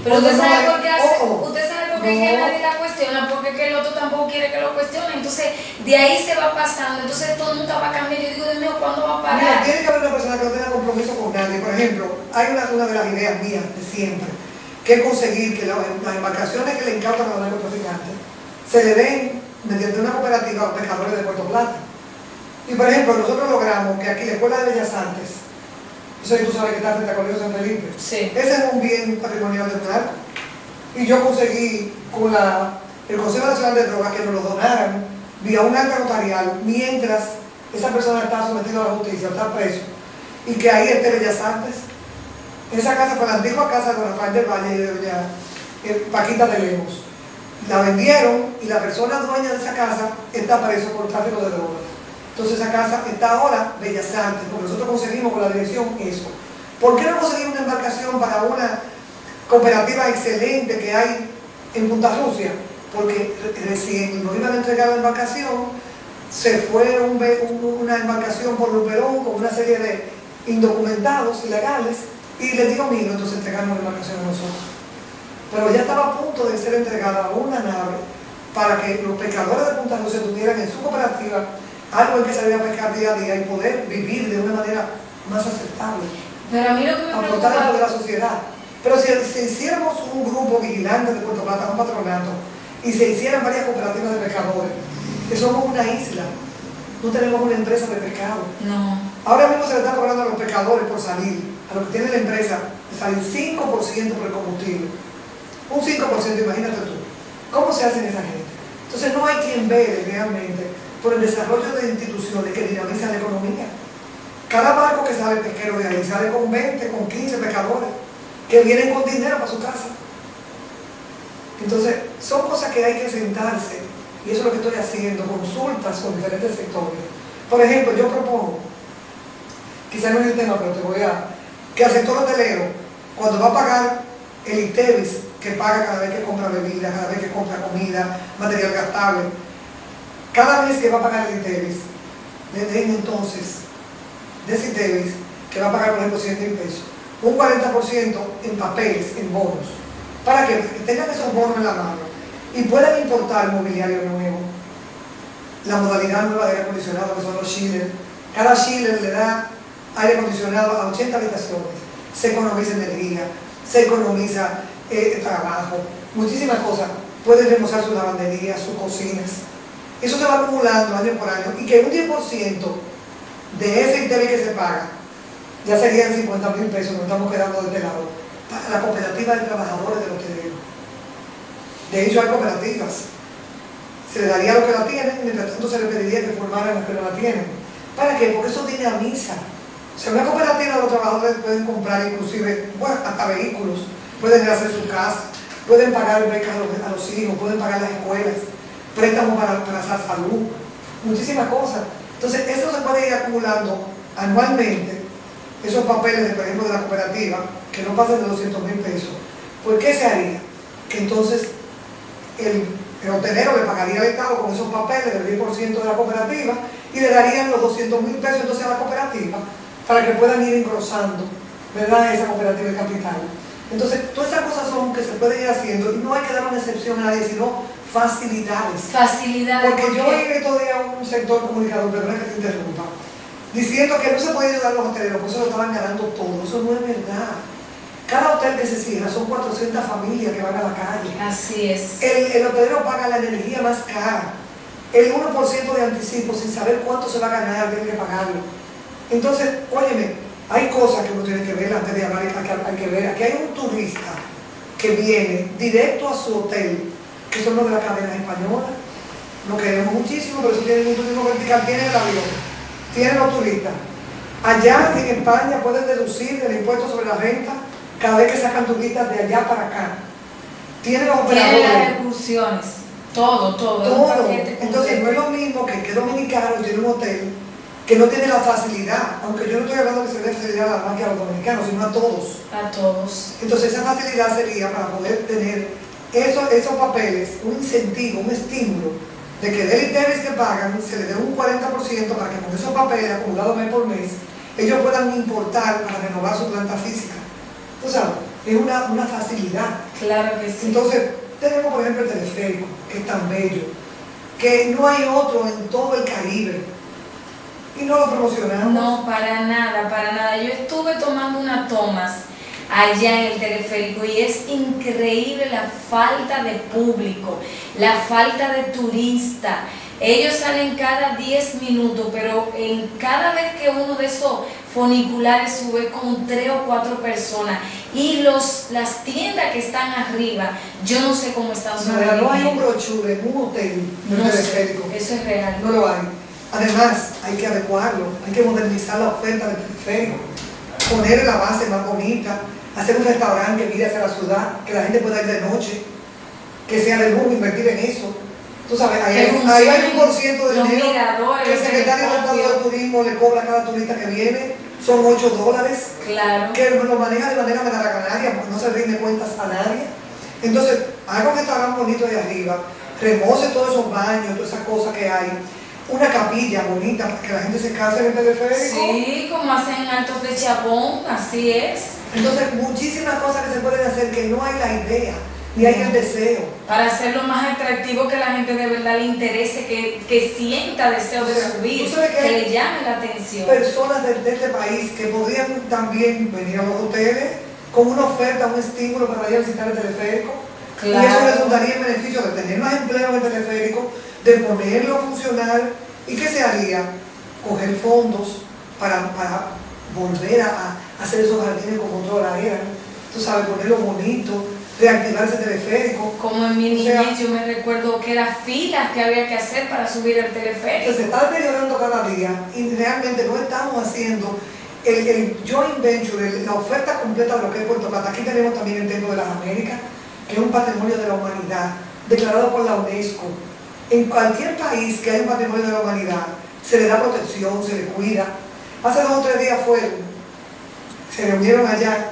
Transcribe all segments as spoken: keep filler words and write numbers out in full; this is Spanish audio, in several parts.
Pero usted no sabe hay, por qué hace, ojo, usted sabe por qué no, que nadie la cuestiona, porque que el otro tampoco quiere que lo cuestione. Entonces, de ahí se va pasando. Entonces, todo el mundo va a cambiar. Yo digo, Dios mío, ¿cuándo va a parar? Mira, tiene que haber una persona que no tenga compromiso con nadie. Por ejemplo, hay una, una de las ideas mías de siempre, que es conseguir que la, las embarcaciones que le incautan a los narcotraficantes se le den mediante una cooperativa a los pescadores de Puerto Plata. Y por ejemplo, nosotros logramos que aquí la Escuela de Bellas Artes, eso tú sabes que está frente al Colegio San Felipe, sí. Ese es un bien patrimonial del narco. Y yo conseguí con la, el Consejo Nacional de Drogas que nos lo donaran vía un acta notarial mientras esa persona está sometida a la justicia, está preso, y que ahí esté Bellas Artes. Esa casa fue la antigua casa de don Rafael del Valle y de doña eh, Paquita de Lemos. La vendieron y la persona dueña de esa casa está preso por tráfico de drogas. Entonces esa casa está ahora Bellas Artes, porque nosotros conseguimos con la dirección eso. ¿Por qué no conseguimos una embarcación para una cooperativa excelente que hay en Punta Rusia? Porque recién nos iban a entregar la embarcación, se fue un, un, una embarcación por Luperón con una serie de indocumentados ilegales y les digo, mira, entonces entregamos la embarcación a nosotros. Pero ya estaba a punto de ser entregada una nave para que los pescadores de Punta Rusia tuvieran en su cooperativa algo en que salir a pescar día a día y poder vivir de una manera más aceptable. Pero a mí lo que me aportar preocupa... algo de la sociedad. Pero si, si hiciéramos un grupo vigilante de Puerto Plata, un patronato, y se hicieran varias cooperativas de pescadores, que somos una isla, no tenemos una empresa de pescado. No. Ahora mismo se le está cobrando a los pescadores por salir, a los que tiene la empresa, de salir cinco por ciento por el combustible. Un cinco por ciento, imagínate tú. ¿Cómo se hacen esa gente? Entonces no hay quien vele realmente por el desarrollo de instituciones que dinamizan la economía. Cada barco que sale pesquero de ahí sale con veinte, con quince pescadores que vienen con dinero para su casa. Entonces, son cosas que hay que sentarse, y eso es lo que estoy haciendo, consultas con diferentes sectores. Por ejemplo, yo propongo, quizá no es el tema, pero te voy a, que al sector hotelero, cuando va a pagar el ITEVIS, que paga cada vez que compra bebida, cada vez que compra comida, material gastable, cada vez que va a pagar el ITEVIS, le den entonces de ese ITEVIS, que va a pagar por ejemplo cien mil pesos, un cuarenta por ciento en papeles, en bonos, para que tengan esos bonos en la mano y puedan importar mobiliario nuevo, la modalidad nueva de aire acondicionado que son los chillers. Cada chiller le da aire acondicionado a ochenta habitaciones, se economiza energía, se economiza eh, trabajo, muchísimas cosas, pueden remozar sus lavanderías, sus cocinas. Eso se va acumulando año por año y que un diez por ciento de ese ITEVIS que se paga ya serían cincuenta mil pesos, nos estamos quedando de este lado, para la cooperativa de trabajadores del hotelero. De hecho hay cooperativas, se le daría a los que la tienen, mientras tanto se le pediría que formaran a los que no la tienen. ¿Para qué? Porque eso dinamiza. O sea, una cooperativa de los trabajadores pueden comprar inclusive, bueno, hasta vehículos, pueden hacer su casa, pueden pagar becas a los, a los hijos, pueden pagar las escuelas, préstamos para, para la salud, muchísimas cosas. Entonces, eso se puede ir acumulando anualmente, esos papeles, de, por ejemplo, de la cooperativa, que no pasen de doscientos mil pesos. ¿Por qué se haría? Que entonces el, el hotelero le pagaría al Estado con esos papeles del diez por ciento de la cooperativa y le darían los doscientos mil pesos entonces a la cooperativa para que puedan ir engrosando, ¿verdad?, esa cooperativa de capital. Entonces, todas esas cosas son que se pueden ir haciendo y no hay que dar una excepción a nadie, sino facilidades. Facilidades. Porque yo oí estos días un sector comunicador, perdona que te interrumpa, diciendo que no se puede ayudar a los hoteleros, por eso lo estaban ganando todo. Eso no es verdad. Cada hotel que se cierra son cuatrocientas familias que van a la calle. Así es. El, el hotelero paga la energía más cara, el uno por ciento de anticipo sin saber cuánto se va a ganar, tiene que pagarlo. Entonces, óyeme, hay cosas que uno tiene que ver antes de hablar, hay que, hay que ver. Aquí hay un turista que viene directo a su hotel, que son los de las cadenas españolas, lo queremos muchísimo, pero eso tiene un turismo vertical, tiene el avión, tienen los turistas. Allá en España pueden deducir el impuesto sobre la renta cada vez que sacan turistas de allá para acá. Tienen los operadores. Tienen las excursiones, todo, todo. Todo. Entonces no es lo mismo que que dominicano tiene un hotel que no tiene la facilidad, aunque yo no estoy hablando que se dé facilidad a más que a los dominicanos, sino a todos. A todos. Entonces esa facilidad sería para poder tener esos, esos papeles, un incentivo, un estímulo, de que del ITEVIS que pagan se les dé un cuarenta por ciento para que con esos papeles acumulados mes por mes, ellos puedan importar para renovar su planta física. ¿Tú sabes? es una, una facilidad. Claro que sí. Entonces, tenemos por ejemplo el teleférico, que es tan bello, que no hay otro en todo el Caribe. Y no lo promocionamos. No, para nada, para nada. Yo estuve tomando unas tomas allá en el teleférico y es increíble la falta de público, la falta de turista. Ellos salen cada diez minutos, pero en cada vez que uno de esos funiculares sube con tres o cuatro personas y los, las tiendas que están arriba, yo no sé cómo están sobreviviendo. No hay un brochure en un hotel en el teleférico. Eso es real. No lo hay. Además, hay que adecuarlo, hay que modernizar la oferta del teleférico, poner la base más bonita, hacer un restaurante que mire hacia la ciudad, que la gente pueda ir de noche, que sea de lujo, invertir en eso. Tú sabes, ahí, hay, ahí hay un por ciento de dinero que el secretario de Estado de Turismo le cobra a cada turista que viene, son ocho dólares, claro, que lo maneja de manera menaracanaria, porque no se rinde cuentas a nadie. Entonces, haga un restaurante bonito ahí arriba, remoce todos esos baños, todas esas cosas que hay, una capilla bonita para que la gente se case en el teleférico. Sí, como hacen en Altos de Chabón, así es. Entonces, muchísimas cosas que se pueden hacer que no hay la idea, ni hay el deseo. Para hacerlo más atractivo, que la gente de verdad le interese, que, que sienta deseo, o sea, de subir, que, que le llame la atención. Personas de, de este país que podrían también venir a los hoteles con una oferta, un estímulo para ir a visitar el teleférico. Claro. Y eso resultaría en beneficio de tener más empleo en el teleférico, de ponerlo a funcionar. ¿Y qué se haría? Coger fondos para, para volver a, a hacer esos jardines como toda la era, tú sabes, ponerlo bonito, reactivar ese teleférico. Como en mi niñez, o sea, yo me recuerdo que eran filas que había que hacer para subir el teleférico. Se está deteriorando cada día y realmente no estamos haciendo el, el joint venture, la oferta completa de lo que es Puerto Plata. Aquí tenemos también el Templo de las Américas, que es un patrimonio de la humanidad, declarado por la UNESCO. En cualquier país que haya un patrimonio de la humanidad, se le da protección, se le cuida. Hace dos o tres días fueron, se reunieron allá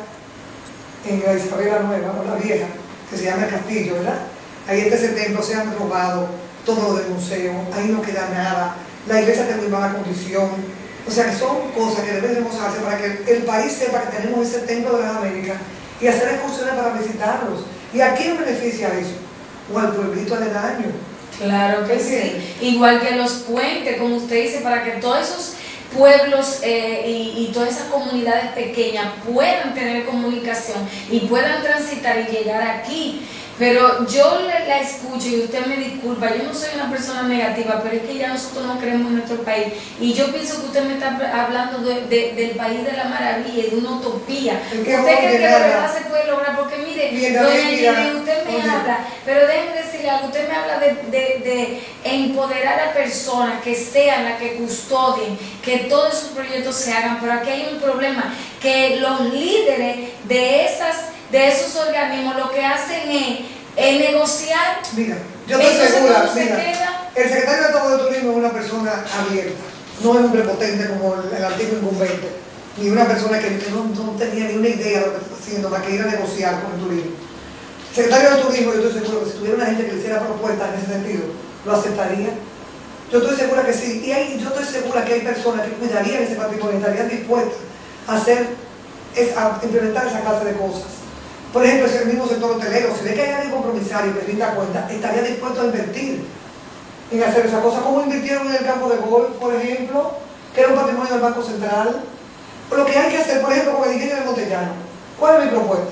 en la Isabela Nueva, o la vieja, que se llama el Castillo, ¿verdad? Ahí está ese templo, se han robado todo lo del museo, ahí no queda nada, la iglesia está en muy mala condición. O sea que son cosas que debemos hacer para que el país sepa que tenemos ese templo de las Américas y hacer excursiones para visitarlos. ¿Y a quién beneficia eso? O al pueblito aledaño. Claro que sí. Igual que los puentes, como usted dice, para que todos esos pueblos eh, y, y todas esas comunidades pequeñas puedan tener comunicación y puedan transitar y llegar aquí. Pero yo le, la escucho y usted me disculpa, yo no soy una persona negativa, pero es que ya nosotros no creemos en nuestro país. Y yo pienso que usted me está hablando de, de, del país de la maravilla y de una utopía. ¿Usted cree que de verdad se puede lograr? Porque mire, doña Jenny, usted me habla, pero déjeme decirle algo, usted me habla de, de, de empoderar a personas que sean las que custodien, que todos esos proyectos se hagan, pero aquí hay un problema, que los líderes de esas de esos organismos lo que hacen es, es negociar. Mira, yo estoy segura, se mira, queda? El secretario de Estado de Turismo es una persona abierta, no es un prepotente como el, el antiguo incumbente, ni una persona que, que no, no tenía ni una idea de lo que está haciendo, más que ir a negociar con el turismo. El secretario de Turismo, yo estoy seguro que si tuviera una gente que le hiciera propuestas en ese sentido, lo aceptaría. Yo estoy segura que sí, y hay, yo estoy segura que hay personas que cuidarían ese patrimonio, estarían dispuestas a hacer, es, a implementar esa clase de cosas. Por ejemplo, si el mismo sector hotelero, si ve que hay alguien compromisario que rinda cuenta, estaría dispuesto a invertir en hacer esa cosa, como invirtieron en el campo de golf, por ejemplo, que era un patrimonio del Banco Central. Lo que hay que hacer, por ejemplo, con el ingenio de Montellano, ¿cuál es mi propuesta?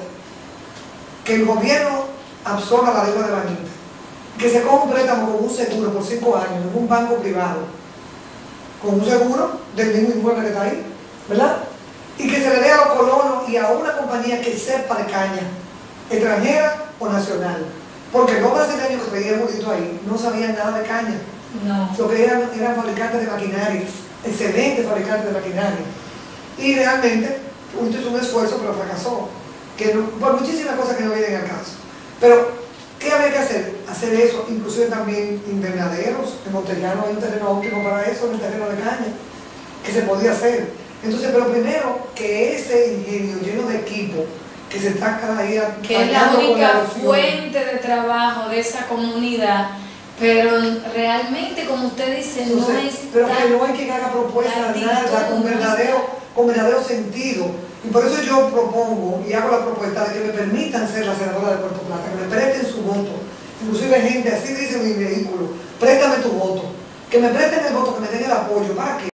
Que el gobierno absorba la deuda de Bañita, que se coja un préstamo con un seguro por cinco años en un banco privado, con un seguro del mismo inmueble que está ahí, ¿verdad? Y que se le dé a los colonos y a una compañía que sepa de caña, extranjera o nacional. Porque los brasileños que traían bonito ahí no sabían nada de caña. No. Lo que eran, eran fabricantes de maquinarias, excelentes fabricantes de maquinaria. Y realmente, usted hizo un esfuerzo, pero fracasó. Que no, por muchísimas cosas que no vienen al caso. Pero, ¿qué había que hacer? Hacer eso, inclusive también invernaderos. En Montellano hay un terreno óptimo para eso, en el terreno de caña, que se podía hacer. Entonces, pero primero, que ese ingenio lleno de equipo, que se está cada día... Que es la única fuente de trabajo de esa comunidad, pero realmente, como usted dice, Entonces, no es... Pero que no hay quien haga propuestas, nada, con verdadero, con verdadero sentido. Y por eso yo propongo y hago la propuesta de que me permitan ser la senadora de Puerto Plata, que me presten su voto. Inclusive gente, así dice mi vehículo, préstame tu voto. Que me presten el voto, que me den el apoyo. ¿Para qué?